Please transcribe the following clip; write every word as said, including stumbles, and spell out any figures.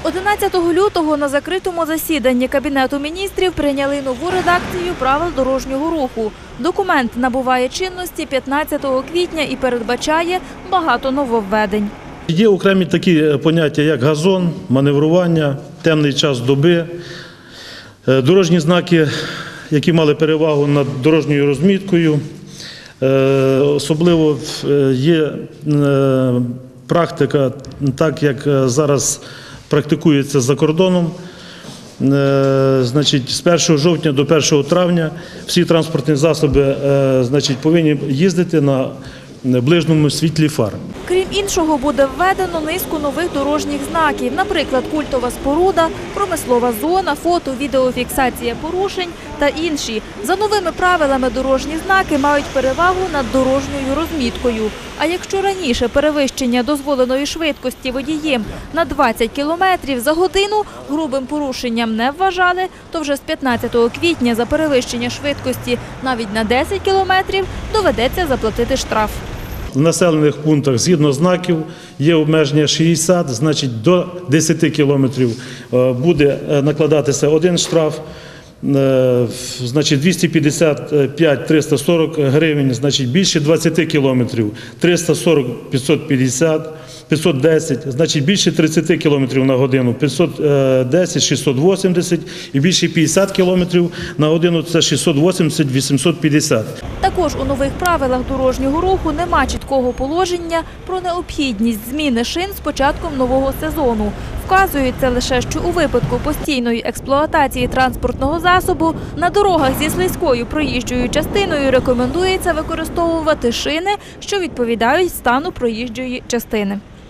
одинадцятого лютого на закритому засіданні Кабінету міністрів прийняли нову редакцію правил дорожнього руху. Документ набуває чинності п'ятнадцятого квітня і передбачає багато нововведень. Є окремі такі поняття, як газон, маневрування, темний час доби, дорожні знаки, які мали перевагу над дорожньою розміткою. Особливо є практика, так як зараз практикується за кордоном. Значить, з першого жовтня до першого травня всі транспортні засоби значить, повинні їздити на ближньому світлі фар. Крім іншого, буде введено низку нових дорожніх знаків, наприклад, культова споруда, промислова зона, фото, відеофіксація порушень та інші. За новими правилами дорожні знаки мають перевагу над дорожньою розміткою. А якщо раніше перевищення дозволеної швидкості водієм на двадцять кілометрів за годину грубим порушенням не вважали, то вже з п'ятнадцятого квітня за перевищення швидкості навіть на десять кілометрів доведеться заплатити штраф. В населених пунктах згідно знаків є обмеження шістдесят, значить до десяти кілометрів буде накладатися один штраф, значить двісті п'ятдесят п'ять - триста сорок гривень, значить більше двадцяти кілометрів триста сорок - п'ятсот п'ятдесят, п'ятсот десять, значить більше тридцяти кілометрів на годину п'ятсот десять - шістсот вісімдесят і більше п'ятдесят кілометрів на годину це шістсот вісімдесят - вісімсот п'ятдесят. Також у нових правилах дорожнього руху нема чіткого положення про необхідність зміни шин з початком нового сезону. Вказується лише, що у випадку постійної експлуатації транспортного засобу на дорогах зі слизькою проїжджою частиною рекомендується використовувати шини, що відповідають стану проїжджої частини.